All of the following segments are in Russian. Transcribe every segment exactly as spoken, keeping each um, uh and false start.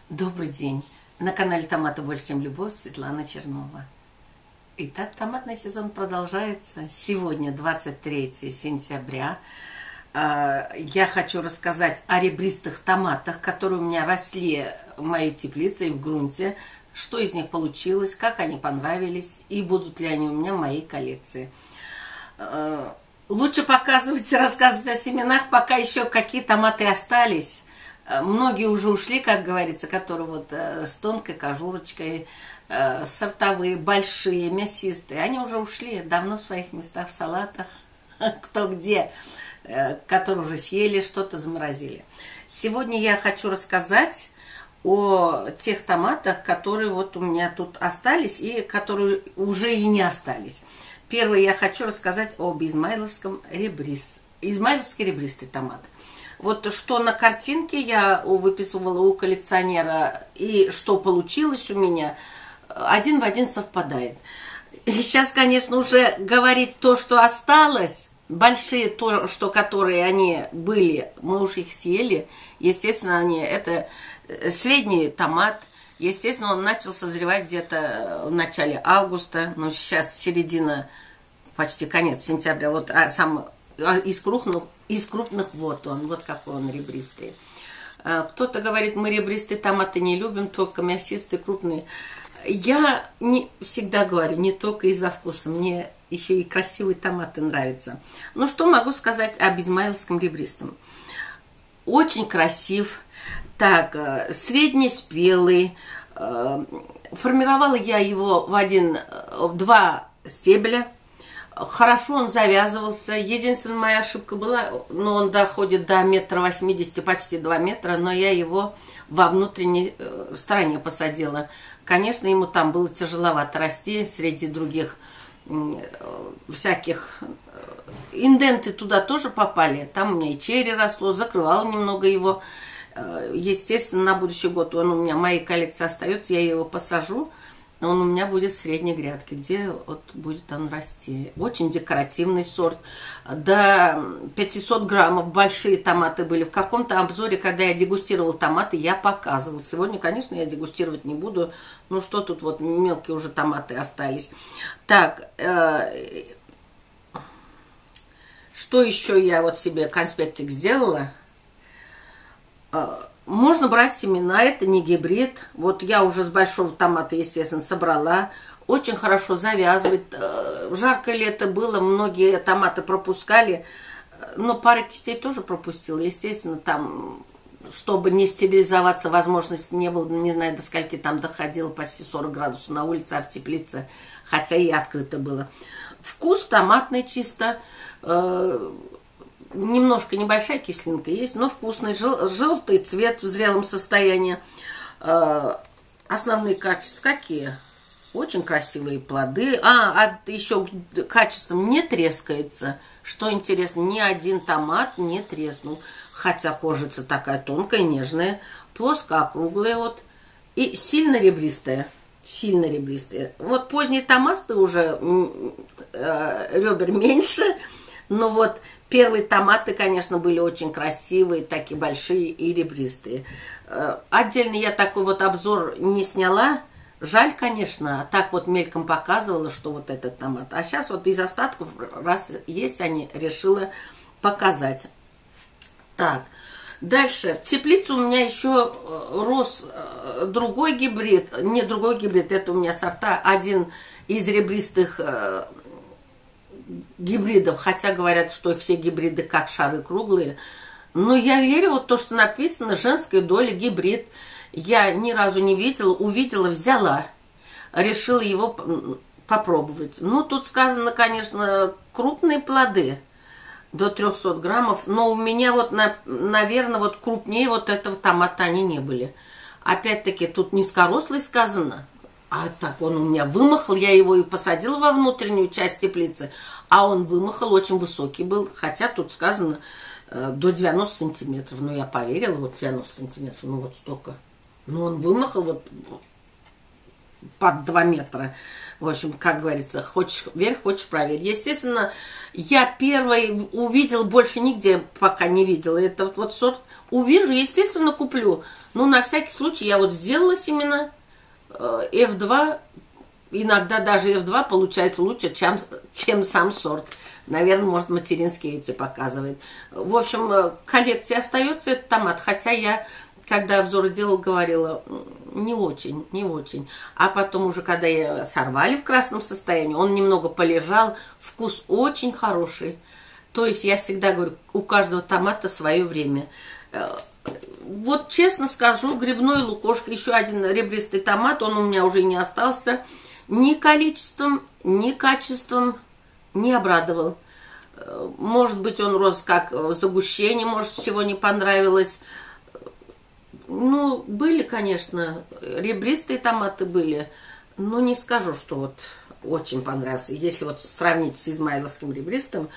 Добрый день! На канале «Томаты больше, чем любовь» Светлана Чернова. Итак, томатный сезон продолжается. Сегодня двадцать третье сентября. Я хочу рассказать о ребристых томатах, которые у меня росли в моей теплице и в грунте. Что из них получилось, как они понравились и будут ли они у меня в моей коллекции. Лучше показывать и рассказывать о семенах, пока еще какие томаты остались. Многие уже ушли, как говорится, которые вот э, с тонкой кожурочкой, э, сортовые, большие, мясистые. Они уже ушли давно в своих местах в салатах, кто где, э, которые уже съели, что-то заморозили. Сегодня я хочу рассказать о тех томатах, которые вот у меня тут остались и которые уже и не остались. Первое, я хочу рассказать об измайловском ребрис. Измайловский ребристый томат. Вот что на картинке я выписывала у коллекционера и что получилось у меня, один в один совпадает. И сейчас, конечно, уже говорить то, что осталось, большие, то, что которые они были, мы уж их съели. Естественно, они, это средний томат. Естественно, он начал созревать где-то в начале августа, но сейчас середина, почти конец сентября. Вот а сам из крупных, из крупных вот он, вот какой он ребристый. Кто-то говорит, мы ребристые томаты не любим, только мясистые, крупные. Я не всегда говорю, не только из-за вкуса, мне еще и красивые томаты нравятся. Ну, что могу сказать об измайловском ребристом? Очень красив, так, среднеспелый. Формировала я его в один, в два стебля. Хорошо он завязывался. Единственная моя ошибка была, но он доходит до метра восьмидесяти, почти два метра, но я его во внутренней стороне посадила. Конечно, ему там было тяжеловато расти среди других всяких. Инденты туда тоже попали. Там у меня и черри росло, закрывала немного его. Естественно, на будущий год он у меня в моей коллекции остается, я его посажу. Он у меня будет в средней грядке, где вот будет он расти. Очень декоративный сорт. До пятисот граммов большие томаты были. В каком-то обзоре, когда я дегустировала томаты, я показывала. Сегодня, конечно, я дегустировать не буду. Ну, что тут вот мелкие уже томаты остались. Так, э, что еще я вот себе конспектик сделала? Можно брать семена, это не гибрид. Вот я уже с большого томата, естественно, собрала. Очень хорошо завязывает. Жаркое лето было, многие томаты пропускали. Но пары кистей тоже пропустила. Естественно, там, чтобы не стерилизоваться, возможности не было. Не знаю, до скольки там доходило, почти сорок градусов на улице, а в теплице, хотя и открыто было. Вкус томатный чисто. Немножко небольшая кислинка есть, но вкусный. Жел, желтый цвет в зрелом состоянии. Э, основные качества какие? Очень красивые плоды. А, а еще качеством не трескается. Что интересно, ни один томат не треснул. Хотя кожица такая тонкая, нежная, плоско-округлая вот. И сильно ребристая. Сильно ребристая. Вот поздние томаты уже э, ребер меньше. Но вот первые томаты, конечно, были очень красивые, такие большие и ребристые. Отдельно я такой вот обзор не сняла. Жаль, конечно, так вот мельком показывала, что вот этот томат. А сейчас вот из остатков, раз есть они, решила показать. Так, дальше. В теплице у меня еще рос другой гибрид. Не другой гибрид, это у меня сорта. Один из ребристых гибридов, хотя говорят, что все гибриды как шары круглые, но я верю вот то, что написано женская доля гибрид. Я ни разу не видела, увидела, взяла, решила его попробовать. Ну, тут сказано, конечно, крупные плоды до трёхсот граммов, но у меня вот, на, наверное, вот крупнее вот этого томата они не были. Опять-таки, тут низкорослый сказано. А так он у меня вымахал, я его и посадила во внутреннюю часть теплицы, а он вымахал, очень высокий был, хотя тут сказано э, до девяноста сантиметров. Ну, я поверила, вот девяносто сантиметров, ну вот столько. Ну, он вымахал, вот под два метра. В общем, как говорится, хочешь верь, хочешь проверь. Естественно, я первый увидел, больше нигде пока не видела. Это вот, вот сорт увижу, естественно, куплю. Но на всякий случай я вот сделала семена эф два. Иногда даже эф два получается лучше, чем, чем сам сорт. Наверное, может, материнские яйца показывает. В общем, коллекция остается, этот томат. Хотя я, когда обзоры делала, говорила, не очень, не очень. А потом уже, когда я сорвали в красном состоянии, он немного полежал, вкус очень хороший. То есть я всегда говорю, у каждого томата свое время. Вот честно скажу, грибной лукошко, еще один ребристый томат, он у меня уже не остался. Ни количеством, ни качеством не обрадовал. Может быть, он рос как загущение, может, чего не понравилось. Ну, были, конечно, ребристые томаты были, но не скажу, что вот очень понравился. Если вот сравнить с измайловским ребристым,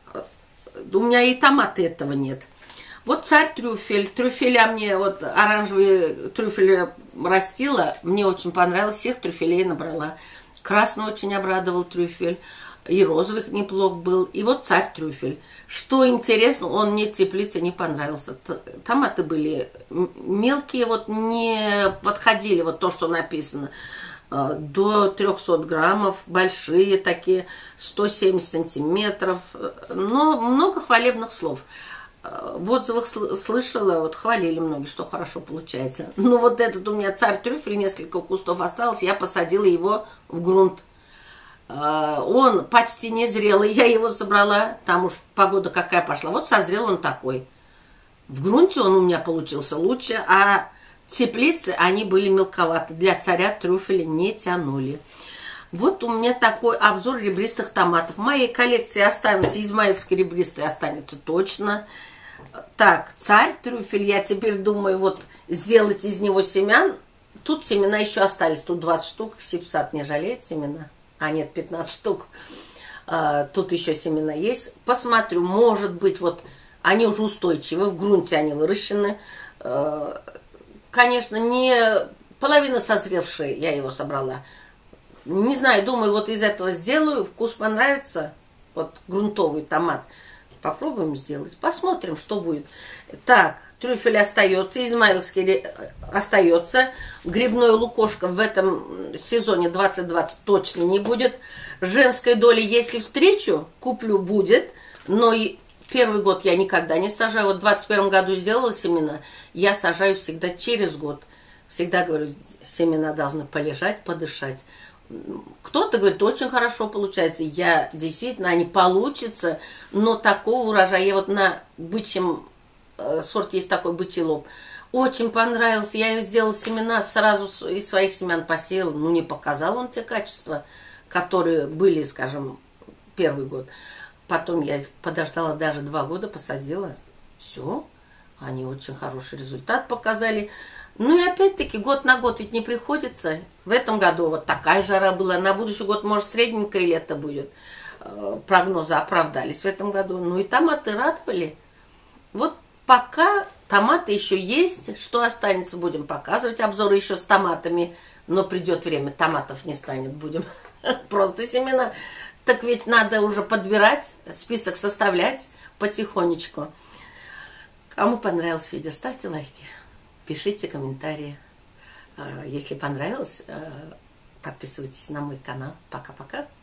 у меня и томаты этого нет. Вот царь трюфель. Трюфеля мне, вот оранжевые трюфели растила, мне очень понравилось, всех трюфелей набрала. Красный очень обрадовал трюфель, и розовых неплох был. И вот царь трюфель. Что интересно, он мне в теплице не понравился. Томаты были мелкие, вот не подходили, вот то, что написано. До трехсот граммов, большие такие, сто семьдесят сантиметров. Но много хвалебных слов. В отзывах слышала, вот хвалили многие, что хорошо получается. Но вот этот у меня царь трюфель, несколько кустов осталось, я посадила его в грунт. Он почти не зрелый, я его собрала, там уж погода какая пошла. Вот созрел он такой. В грунте он у меня получился лучше, а теплицы, они были мелковаты. Для царя трюфеля не тянули. Вот у меня такой обзор ребристых томатов. В моей коллекции останутся, измайловские ребристые останутся точно. Так, царь трюфель, я теперь думаю, вот сделать из него семян. Тут семена еще остались, тут двадцать штук, Сибсат не жалеет семена. А нет, пятнадцать штук. А, тут еще семена есть. Посмотрю, может быть, вот они уже устойчивы, в грунте они выращены. А, конечно, не половина созревшая, я его собрала. Не знаю, думаю, вот из этого сделаю, вкус понравится. Вот грунтовый томат. Попробуем сделать, посмотрим, что будет. Так, трюфель остается, измайловский остается. Грибное лукошко в этом сезоне двадцать двадцать точно не будет. Женской доли, если встречу, куплю, будет. Но и первый год я никогда не сажаю. Вот в двадцать первом году сделала семена. Я сажаю всегда через год. Всегда говорю, семена должны полежать, подышать. Кто-то говорит, очень хорошо получается. Я действительно, они получится, но такого урожая. Я вот на бычьем э, сорте есть такой бычий лоб. Очень понравился. Я сделала семена, сразу из своих семян посеяла. Ну, не показал он те качества, которые были, скажем, первый год. Потом я подождала даже два года, посадила. Все. Они очень хороший результат показали. Ну и опять-таки год на год ведь не приходится. В этом году вот такая жара была. На будущий год, может, средненькое лето будет. Прогнозы оправдались в этом году. Ну и томаты радовали. Вот пока томаты еще есть. Что останется, будем показывать. Обзоры еще с томатами. Но придет время, томатов не станет. Будем просто семена. Так ведь надо уже подбирать, список составлять потихонечку. Кому понравилось видео, ставьте лайки. Пишите комментарии. Если понравилось, подписывайтесь на мой канал. Пока-пока.